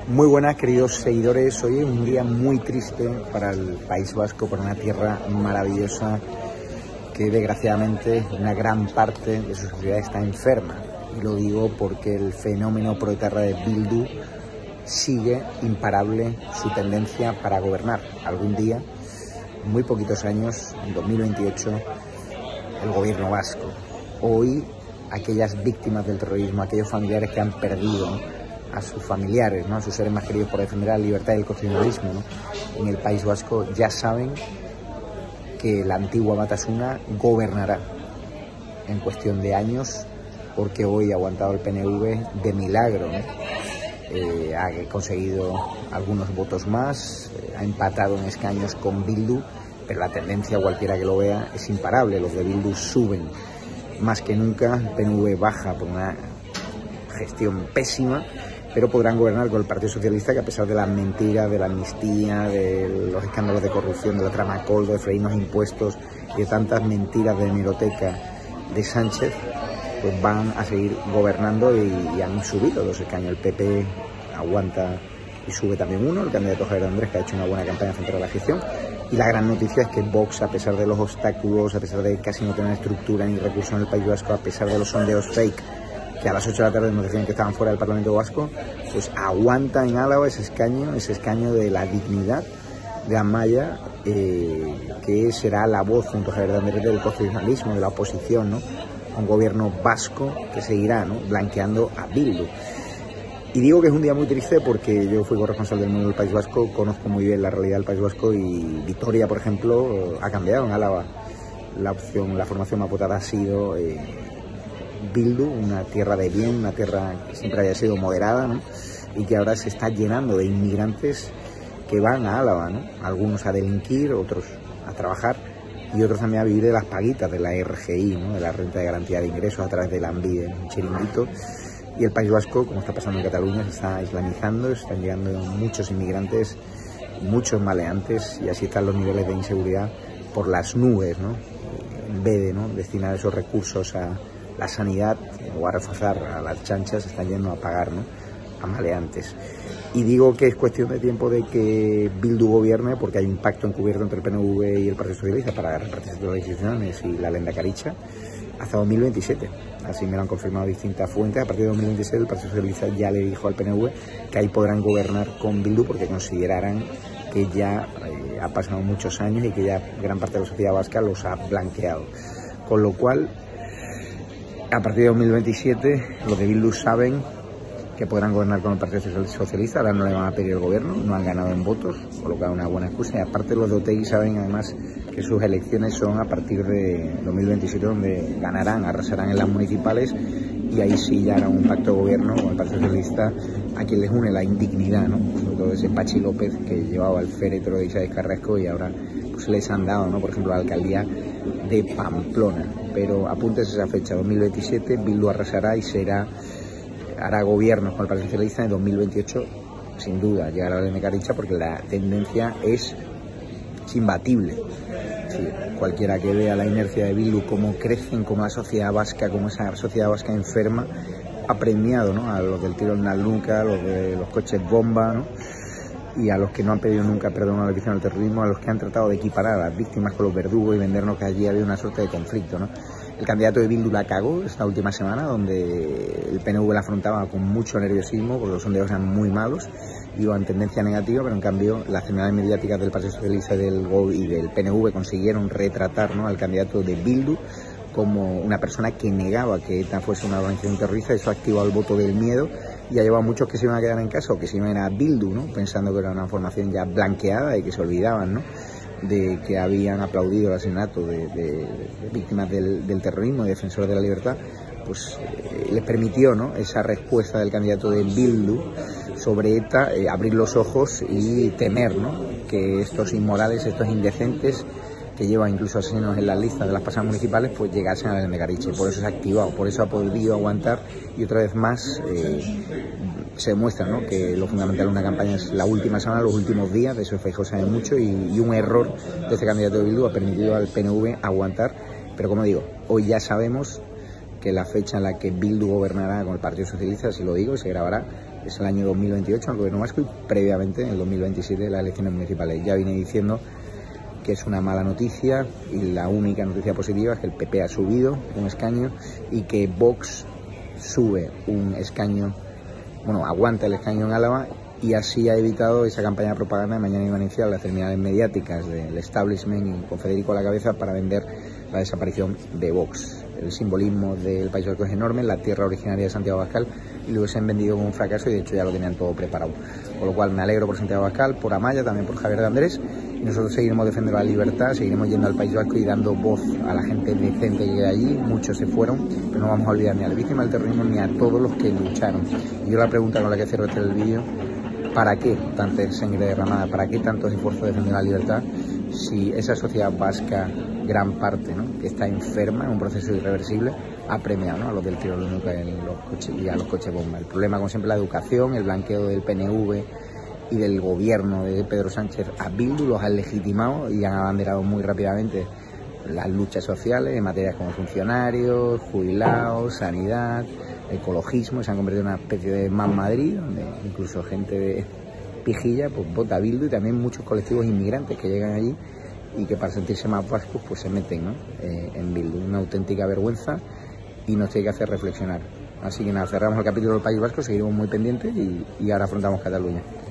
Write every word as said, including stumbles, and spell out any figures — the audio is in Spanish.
Muy buenas, queridos seguidores. Hoy es un día muy triste para el País Vasco, para una tierra maravillosa que desgraciadamente una gran parte de su sociedad está enferma. Y lo digo porque el fenómeno proetarra de Bildu sigue imparable su tendencia para gobernar. Algún día, en muy poquitos años, en dos mil veintiocho, el gobierno vasco. Hoy, aquellas víctimas del terrorismo, aquellos familiares que han perdido a sus familiares, ¿no?, a sus seres más queridos por defender la libertad y el constitucionalismo, ¿no?, en el País Vasco, ya saben que la antigua Batasuna gobernará en cuestión de años, porque hoy ha aguantado el P N V de milagro, ¿no? Eh, ha conseguido algunos votos más, eh, ha empatado en escaños con Bildu, pero la tendencia, cualquiera que lo vea, es imparable. Los de Bildu suben más que nunca, el P N V baja por una gestión pésima, pero podrán gobernar con el Partido Socialista, que a pesar de las mentiras, de la amnistía, de los escándalos de corrupción, de la trama Coldo, de freír los impuestos y de tantas mentiras de hemeroteca de Sánchez, pues van a seguir gobernando y, y han subido los escaños. El P P aguanta y sube también uno, el candidato Javier Andrés, que ha hecho una buena campaña frente a la gestión. Y la gran noticia es que Vox, a pesar de los obstáculos, a pesar de casi no tener estructura ni recursos en el País Vasco, a pesar de los sondeos fake, que a las ocho de la tarde nos decían que estaban fuera del Parlamento Vasco, pues aguanta en Álava ese escaño, ese escaño de la dignidad de Amaya, eh, que será la voz junto a Javier Andrés del constitucionalismo, de la oposición, ¿no?, un gobierno vasco que seguirá, ¿no?, blanqueando a Bildu. Y digo que es un día muy triste porque yo fui corresponsal del mundo del País Vasco, conozco muy bien la realidad del País Vasco, y Vitoria, por ejemplo, ha cambiado en Álava. La opción, la formación más votada ha sido eh, Bildu, una tierra de bien, una tierra que siempre haya sido moderada, ¿no?, y que ahora se está llenando de inmigrantes que van a Álava, ¿no?, algunos a delinquir, otros a trabajar y otros también a vivir de las paguitas de la R G I, ¿no?, de la renta de garantía de ingresos a través del ANVIDE, un chiringuito. Y el País Vasco, como está pasando en Cataluña, se está islamizando, están llegando muchos inmigrantes, muchos maleantes, y así están los niveles de inseguridad por las nubes, ¿no?, en vez de, ¿no?, destinar esos recursos a la sanidad o a reforzar a las chanchas, están yendo a pagar, ¿no?, a maleantes. Y digo que es cuestión de tiempo de que Bildu gobierne, porque hay un pacto encubierto entre el P N V y el Partido Socialista para repartirse todas las instituciones y la Lehendakaritza hasta dos mil veintisiete. Así me lo han confirmado distintas fuentes. A partir de dos mil veintisiete el Partido Socialista ya le dijo al P N V que ahí podrán gobernar con Bildu, porque considerarán que ya eh, ha pasado muchos años y que ya gran parte de la sociedad vasca los ha blanqueado. Con lo cual, a partir de dos mil veintisiete, los de Bildu saben que podrán gobernar con el Partido Socialista. Ahora no le van a pedir el gobierno, no han ganado en votos, con lo que es una buena excusa. Y aparte, los de Otegi saben además que sus elecciones son a partir de dos mil veintisiete, donde ganarán, arrasarán en las municipales, y ahí sí ya harán un pacto de gobierno con el Partido Socialista, a quien les une la indignidad, ¿no?, sobre todo ese Pachi López, que llevaba el féretro de Isabel Carrasco, y ahora pues les han dado, ¿no?, por ejemplo, la alcaldía de Pamplona. Pero apúntese esa fecha, dos mil veintisiete, Bildu arrasará y será hará gobierno con el Partido Socialista. En dos mil veintiocho, sin duda, llegará la Lehendakaritza, porque la tendencia es, es imbatible. Sí, cualquiera que vea la inercia de Bildu, cómo crecen, como la sociedad vasca, como esa sociedad vasca enferma ha premiado, ¿no?, a los del tiro en la nuca, a los de los coches bomba, ¿no?, y a los que no han pedido nunca perdón a la víctima del terrorismo, a los que han tratado de equiparar a las víctimas con los verdugos y vendernos que allí había una suerte de conflicto, ¿no? El candidato de Bildu la cagó esta última semana, donde el P N V la afrontaba con mucho nerviosismo, porque los sondeos eran muy malos, iba en tendencia negativa, pero en cambio las señales mediáticas del Partido Socialista y del, y del P N V consiguieron retratar, ¿no?, al candidato de Bildu como una persona que negaba que ETA fuese una organización terrorista. Eso activó el voto del miedo, y ha llevado a muchos que se iban a quedar en casa o que se iban a Bildu, ¿no?, pensando que era una formación ya blanqueada y que se olvidaban, ¿no?, de que habían aplaudido el asesinato de, de, de víctimas del, del terrorismo y defensores de la libertad. Pues eh, les permitió, ¿no?, esa respuesta del candidato de Bildu sobre ETA, eh, abrir los ojos y temer, ¿no?, que estos inmorales, estos indecentes, que llevan incluso asesinos en las listas de las pasadas municipales, pues llegasen a la Lehendakaritza. Por eso se ha activado, por eso ha podido aguantar, y otra vez más eh, se demuestra, ¿no?, que lo fundamental de una campaña es la última semana, los últimos días. De eso Feijóo sabe mucho, y, y un error de este candidato de Bildu ha permitido al P N V aguantar. Pero como digo, hoy ya sabemos que la fecha en la que Bildu gobernará con el Partido Socialista, si lo digo, se grabará, es el año dos mil veintiocho al gobierno vasco y previamente en el dos mil veintisiete las elecciones municipales. Ya vine diciendo que es una mala noticia y la única noticia positiva es que el P P ha subido un escaño y que Vox sube un escaño, bueno, aguanta el escaño en Álava y así ha evitado esa campaña de propaganda de mañana iban a iniciar las terminales mediáticas del establishment y con Federico a la cabeza para vender la desaparición de Vox. El simbolismo del País Vasco es enorme, la tierra originaria de Santiago Abascal, y lo hubiesen vendido como un fracaso y de hecho ya lo tenían todo preparado. Con lo cual me alegro por Santiago Abascal, por Amaya, también por Javier de Andrés, y nosotros seguiremos defendiendo la libertad, seguiremos yendo al País Vasco y dando voz a la gente decente que hay allí. Muchos se fueron, pero no vamos a olvidar ni a las víctimas del terrorismo ni a todos los que lucharon. Y yo la pregunta con la que cierro este el vídeo: ¿para qué tanta sangre derramada? ¿Para qué tantos esfuerzos de defender la libertad? Si esa sociedad vasca, gran parte, ¿no?, que está enferma en un proceso irreversible, ha premiado, ¿no?, a los del tiro única y, los coches, y a los coches bomba. El problema, como siempre, la educación, el blanqueo del P N V y del gobierno de Pedro Sánchez a Bildu los han legitimado y han abanderado muy rápidamente las luchas sociales en materias como funcionarios, jubilados, sanidad, ecologismo. Se han convertido en una especie de Más Madrid, donde incluso gente de pijilla pues vota a Bildu, y también muchos colectivos inmigrantes que llegan allí y que para sentirse más vascos pues se meten, ¿no?, eh, en Bildu. Una auténtica vergüenza y nos tiene que hacer reflexionar. Así que nada, cerramos el capítulo del País Vasco, seguiremos muy pendientes y, y ahora afrontamos Cataluña.